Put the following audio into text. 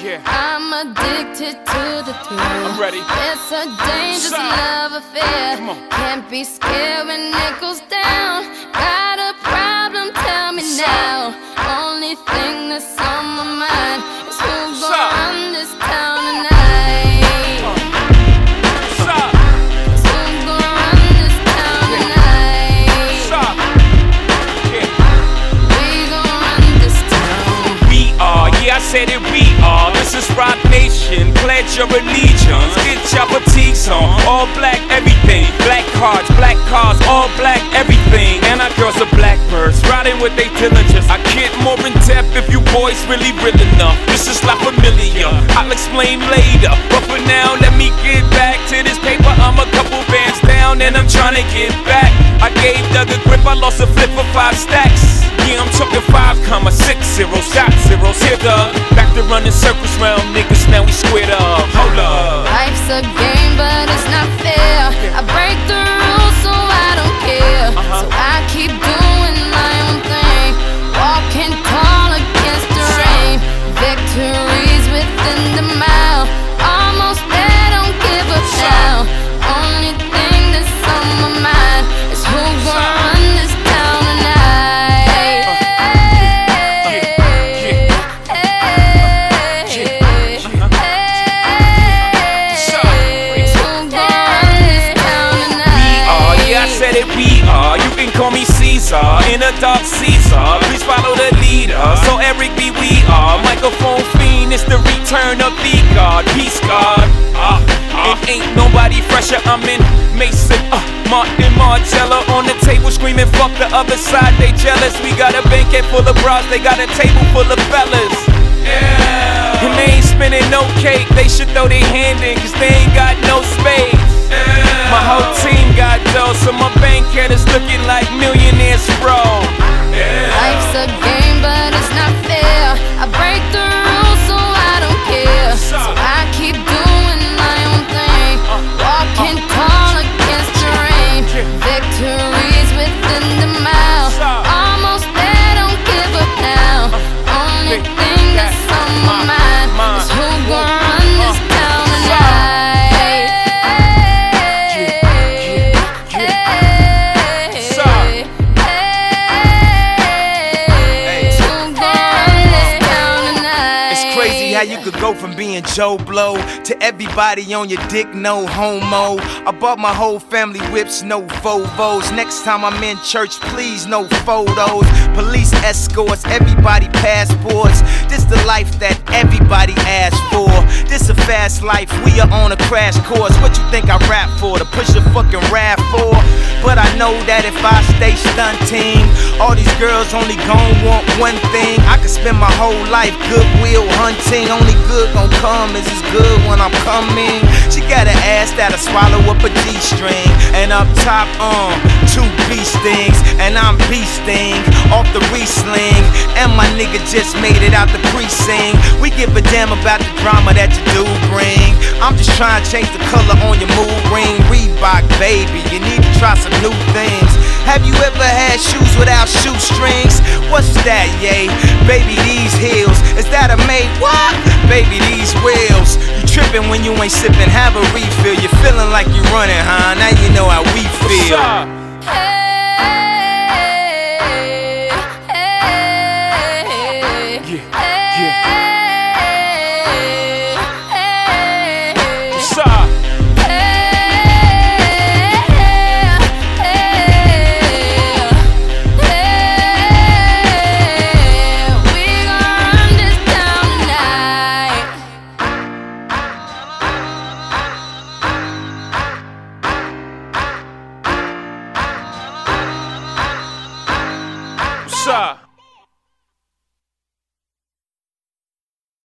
Yeah. I'm addicted to the thrill. I'm ready. It's a dangerous love affair. Come on. Can't be scared when it goes down. Got a problem? Tell me now. Only thing that's on my mind is who's gonna run this town tonight. Who's gonna run this town tonight? We gonna run this town. We are, yeah, I said it, we are. This is Rock Nation, pledge your allegiance. Get your fatigues on, all black everything. Black cars, all black everything. And our girls are blackbirds, riding with they diligence. I get more in depth if you boys really real enough. This is La Familia, I'll explain later. But for now, let me get back to this paper. I'm a couple bands down and I'm trying to get back. I gave Doug a grip, I lost a flip for 5 stacks. Yeah, I'm talking 5,60, shot zeros. Here, Doug, back to running circles round niggas, now we squared up. Hold up. Life's a game, but it's not fair. I break the rules, so I don't care. So I keep doing my own thing, walking tall against the rain. Victories within the mile, almost there, don't give up now. Only thing that's on my mind is who's gonna run this town tonight. Said it, we are. You can call me Caesar, in a dark Caesar. Please follow the leader. So Eric B, we are. Microphone fiend, it's the return of the God. Peace God. It ain't nobody fresher. I'm in Mason, Martin Margiela on the table screaming, fuck the other side, they jealous. We got a banquet full of bras, they got a table full of fellas. Yeah. And they ain't spinning no cake, they should throw their hand in, cause they ain't got no space. My whole team got dough, so my bank account is looking like millionaires, bro. Life's a game, but it's not fair. I break the rules, so I don't care. So I keep doing my own thing, walking tall against the rain. Victories within the mile, almost there, don't give up now. Only thing that's on my mind is who's gonna run this town tonight. How you could go from being Joe Blow to everybody on your dick, no homo. I bought my whole family whips, no Volvos. Next time I'm in church, please, no photos. Police escorts, everybody passports. This the life that everybody asks for. This a fast life, we are on a crash course. What you think I rap for? To push a fucking rap for? But I know that if I stay stunting, all these girls only gon' want one thing. I could spend my whole life goodwill hunting. Only good gon' come is as good when I'm coming. She got an ass that'll swallow up a G-string. And up top, 2 beast things. And I'm beasting off the re-sling. And my nigga just made it out the precinct. We give a damn about the drama that you do bring. I'm just trying to change the color on your mood ring. Reebok, baby, you need to try some new things. Have you ever had shoes without shoestrings? What's that, yay? Baby, these heels, is that a made what? Baby, these wheels. You tripping when you ain't sipping, have a refill. You feeling like you running, huh? Now you know how we feel. What's up?